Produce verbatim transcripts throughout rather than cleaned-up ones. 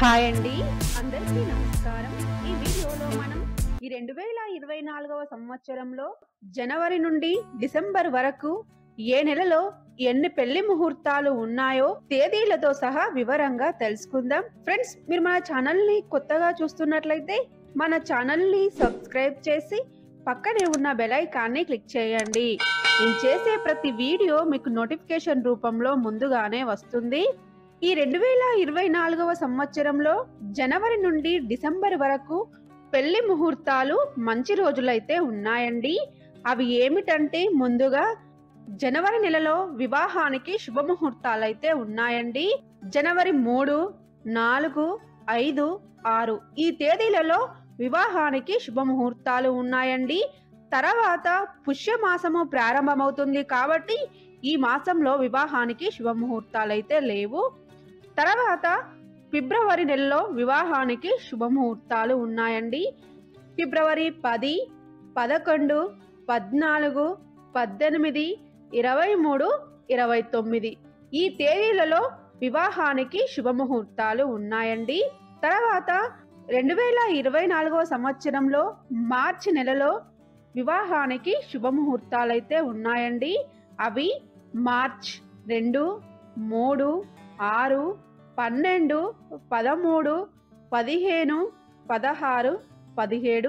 Hi అండి, అందరికీ నమస్కారం. ఈ వీడియోలో మనం ఈ రెండు వేల ఇరవై నాలుగవ సంవత్సరంలో జనవరి నుండి డిసెంబర్ వరకు ఏ నెలలో ఎన్ని పెళ్లి ముహూర్తాలు ఉన్నాయో తేదీలతో సహా వివరంగా తెలుసుకుందాం. ఫ్రెండ్స్, మీరు మన ఛానల్ ని కొత్తగా చూస్తున్నట్లయితే మన ఛానల్ ని సబ్స్క్రైబ్ చేసి పక్కనే ఉన్న బెల్ ఐకాన్ని క్లిక్ చేయండి. నేను చేసే ప్రతి వీడియో మీకు నోటిఫికేషన్ రూపంలో ముందుగానే వస్తుంది. ఈ రెండు వేల ఇరవై నాలుగవ సంవత్సరంలో జనవరి నుండి డిసెంబర్ వరకు పెళ్లి ముహూర్తాలు మంచి రోజులైతే ఉన్నాయండి. అవి ఏమిటంటే, ముందుగా జనవరి నెలలో వివాహానికి శుభముహూర్తాలు అయితే ఉన్నాయండి. జనవరి మూడు, నాలుగు, ఐదు, ఆరు ఈ తేదీలలో వివాహానికి శుభముహూర్తాలు ఉన్నాయండి. తర్వాత పుష్యమాసము ప్రారంభమవుతుంది కాబట్టి ఈ మాసంలో వివాహానికి శుభముహూర్తాలు అయితే లేవు. తర్వాత ఫిబ్రవరి నెలలో వివాహానికి శుభముహూర్తాలు ఉన్నాయండి. ఫిబ్రవరి పది, పదకొండు, పద్నాలుగు, పద్దెనిమిది, ఇరవై మూడు, ఇరవై తొమ్మిది ఈ తేదీలలో వివాహానికి శుభముహూర్తాలు ఉన్నాయండి. తర్వాత రెండు వేల ఇరవై నాలుగవ సంవత్సరంలో మార్చి నెలలో వివాహానికి శుభముహూర్తాలు అయితే ఉన్నాయండి. అవి మార్చ్ రెండు, మూడు, ఆరు, పన్నెండు, పదమూడు, పదిహేను, పదహారు, పదిహేడు,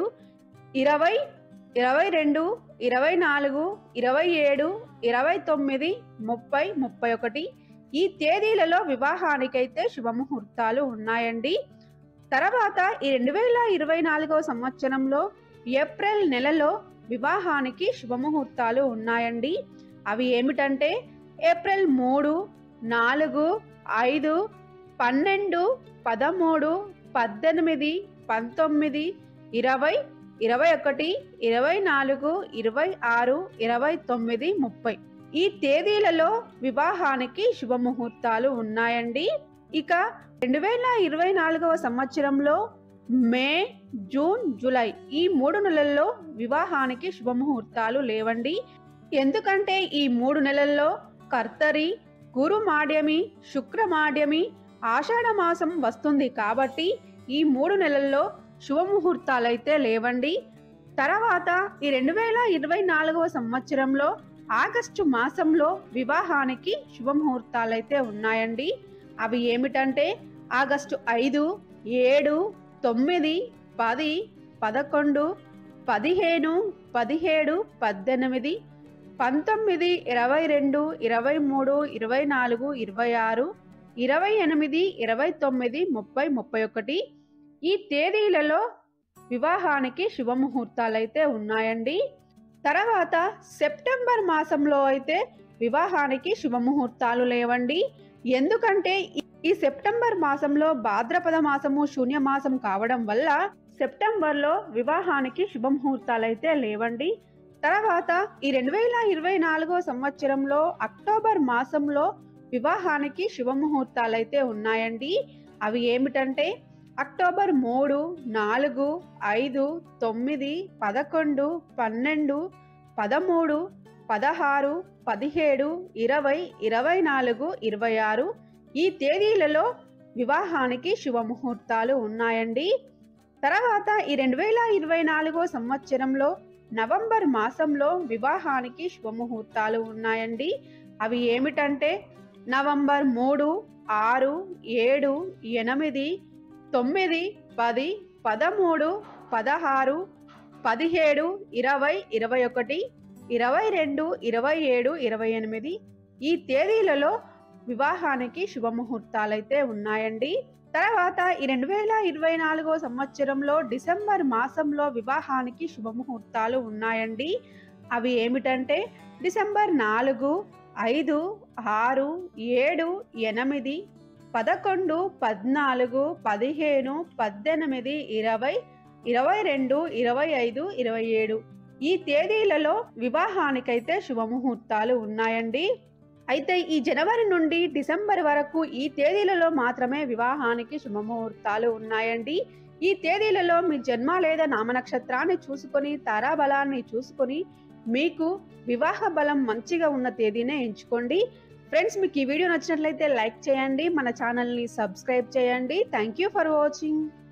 ఇరవై, ఇరవై రెండు, ఇరవై నాలుగు, ఇరవై ఏడు, ఇరవై తొమ్మిది, ముప్పై, ముప్పై ఒకటి ఈ తేదీలలో వివాహానికైతే శుభముహూర్తాలు ఉన్నాయండి. తర్వాత ఈ రెండు వేల ఇరవై నాలుగవ సంవత్సరంలో ఏప్రిల్ నెలలో వివాహానికి శుభముహూర్తాలు ఉన్నాయండి. అవి ఏమిటంటే, ఏప్రిల్ మూడు, నాలుగు, ఐదు, పన్నెండు, పదమూడు, పద్దెనిమిది, పంతొమ్మిది, ఇరవై, ఇరవై ఒకటి, ఇరవై నాలుగు, ఇరవై ఆరు, ఇరవై తొమ్మిది, ముప్పై ఈ తేదీలలో వివాహానికి శుభముహూర్తాలు ఉన్నాయండి. ఇక రెండు వేల ఇరవై నాలుగవ సంవత్సరంలో మే, జూన్, జూలై ఈ మూడు నెలల్లో వివాహానికి శుభముహూర్తాలు లేవండి. ఎందుకంటే ఈ మూడు నెలల్లో కర్తరి, గురు మాడ్యమి, శుక్ర మాడ్యమి, ఆషాఢ మాసం వస్తుంది కాబట్టి ఈ మూడు నెలల్లో శుభముహూర్తాలైతే లేవండి. తర్వాత ఈ రెండు వేల ఇరవై నాలుగవ సంవత్సరంలో ఆగస్టు మాసంలో వివాహానికి శుభముహూర్తాలైతే ఉన్నాయండి. అవి ఏమిటంటే, ఆగస్టు ఐదు, ఏడు, తొమ్మిది, పది, పదకొండు, పదిహేను, పదిహేడు, పద్దెనిమిది, పంతొమ్మిది, ఇరవై రెండు, ఇరవై మూడు, ఇరవై నాలుగు, ఇరవై ఆరు, ఇరవై ఎనిమిది, ఇరవై తొమ్మిది, ముప్పై, ముప్పై ఒకటి ఈ తేదీలలో వివాహానికి శుభముహూర్తాలైతే ఉన్నాయండి. తర్వాత సెప్టెంబర్ మాసంలో అయితే వివాహానికి శుభముహూర్తాలు లేవండి. ఎందుకంటే ఈ సెప్టెంబర్ మాసంలో భాద్రపద మాసము శూన్య మాసం కావడం వల్ల సెప్టెంబర్లో వివాహానికి శుభముహూర్తాలైతే లేవండి. తర్వాత ఈ రెండు వేల ఇరవై నాలుగో సంవత్సరంలో అక్టోబర్ మాసంలో వివాహానికి శుభముహూర్తాలైతే ఉన్నాయండి. అవి ఏమిటంటే, అక్టోబర్ మూడు, నాలుగు, ఐదు, తొమ్మిది, పదకొండు, పన్నెండు, పదమూడు, పదహారు, పదిహేడు, ఇరవై, ఇరవై నాలుగు, ఇరవై ఆరు ఈ తేదీలలో వివాహానికి శుభముహూర్తాలు ఉన్నాయండి. తర్వాత ఈ రెండు వేల ఇరవై నాలుగో సంవత్సరంలో నవంబర్ మాసంలో వివాహానికి శుభముహూర్తాలు ఉన్నాయండి. అవి ఏమిటంటే, నవంబర్ మూడు, ఆరు, ఏడు, ఎనిమిది, తొమ్మిది, పది, పదమూడు, పదహారు, పదిహేడు, ఇరవై, ఇరవై ఒకటి, ఇరవై రెండు, ఇరవై ఏడు, ఇరవై ఎనిమిది ఈ తేదీలలో వివాహానికి శుభముహూర్తాలైతే ఉన్నాయండి. తర్వాత ఈ రెండు వేల ఇరవై నాలుగో సంవత్సరంలో డిసెంబర్ మాసంలో వివాహానికి శుభముహూర్తాలు ఉన్నాయండి. అవి ఏమిటంటే, డిసెంబర్ నాలుగు, ఐదు, ఆరు, ఏడు, ఎనిమిది, పదకొండు, పద్నాలుగు, పదిహేను, పద్దెనిమిది, ఇరవై, ఇరవై రెండు, ఇరవై ఐదు, ఇరవై ఏడు ఈ తేదీలలో వివాహానికైతే శుభముహూర్తాలు ఉన్నాయండి. అయితే ఈ జనవరి నుండి డిసెంబర్ వరకు ఈ తేదీలలో మాత్రమే వివాహానికి శుభముహూర్తాలు ఉన్నాయండి. ఈ తేదీలలో మీ జన్మ లేదా నామనక్షత్రాన్ని చూసుకొని, తారాబలాన్ని చూసుకొని మీకు వివాహ బలం మంచిగా ఉన్న తేదీనే ఎంచుకోండి. ఫ్రెండ్స్, మీకు ఈ వీడియో నచ్చినట్లయితే లైక్ చేయండి, మన ఛానల్ని సబ్స్క్రైబ్ చేయండి. Thank you for watching.